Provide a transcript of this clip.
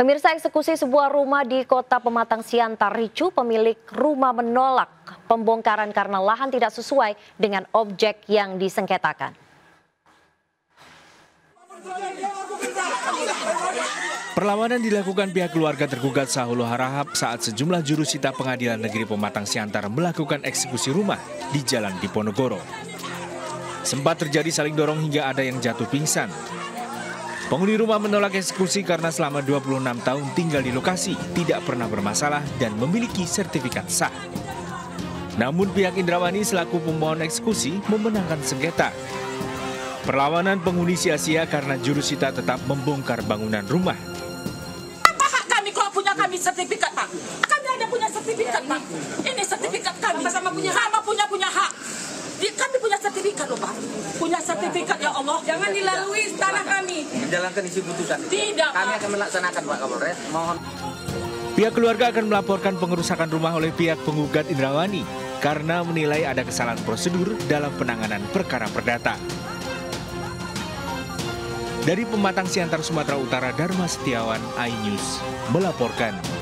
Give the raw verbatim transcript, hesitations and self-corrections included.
Pemirsa, eksekusi sebuah rumah di Kota Pematang Siantar ricu. Pemilik rumah menolak pembongkaran karena lahan tidak sesuai dengan objek yang disengketakan. Perlawanan dilakukan pihak keluarga tergugat Sahulu Harahap saat sejumlah jurusita Pengadilan Negeri Pematang Siantar melakukan eksekusi rumah di Jalan Diponegoro. Sempat terjadi saling dorong hingga ada yang jatuh pingsan. Penghuni rumah menolak eksekusi karena selama dua puluh enam tahun tinggal di lokasi, tidak pernah bermasalah dan memiliki sertifikat sah. Namun pihak Indrawani selaku pemohon eksekusi memenangkan sengketa. Perlawanan penghuni sia-sia karena jurusita tetap membongkar bangunan rumah. Apa hak kami kalau punya kami sertifikat, Pak? Kami ada punya sertifikat, Pak. Ini sertifikat kami. Sama punya sama punya punya hak. Kami punya sertifikat loh, Pak. Punya sertifikat, ya Allah. Jangan dilalui tanah kami. Menjalankan isi putusan. Tidak, Kami Pak. akan melaksanakan, Pak Kapolres. Mohon. Pihak keluarga akan melaporkan pengerusakan rumah oleh pihak penggugat Indrawani karena menilai ada kesalahan prosedur dalam penanganan perkara perdata. Dari Pematang Siantar, Sumatera Utara, Dharma Setiawan, iNews melaporkan.